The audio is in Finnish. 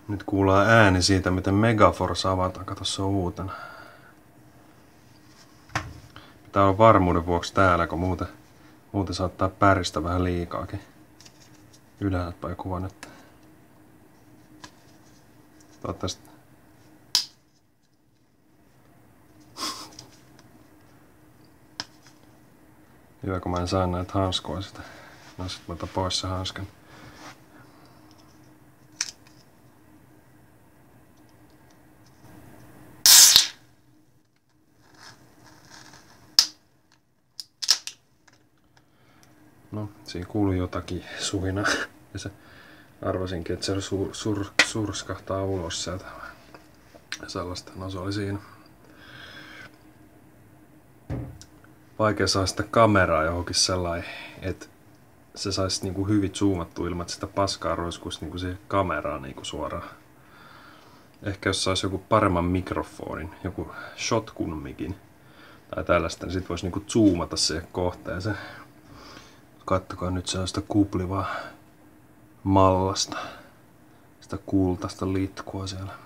Nyt kuullaan ääni siitä, miten Megaforce avataan. Kato, se on uutena. Pitää olla varmuuden vuoksi täällä, kun muuten saattaa päristä vähän liikaakin. Ylhäältäpäin kuva nyt. Toivottavasti. Hyvä, kun mä en saa näitä hanskoja sitä. No sit mä otan pois se hanskan. No, siinä kuuluu jotakin suhinaa. Ja se arvasinkin, että se surskahtaa ulos sieltä. Sellaista, no se oli siinä. Vaikea saa sitä kameraa johonkin sellainen, että se saisi niinku hyvin zoomattua ilman, että sitä paskaa roiskuisi niinku siihen kameraan niinku suoraan. Ehkä jos saisi joku paremman mikrofonin, joku shotgun micin tai tällaista, niin sit voisi niinku zoomata siihen kohteeseen. Kattokaa nyt sellaista kuplivaa mallasta, sitä kultaista litkua siellä.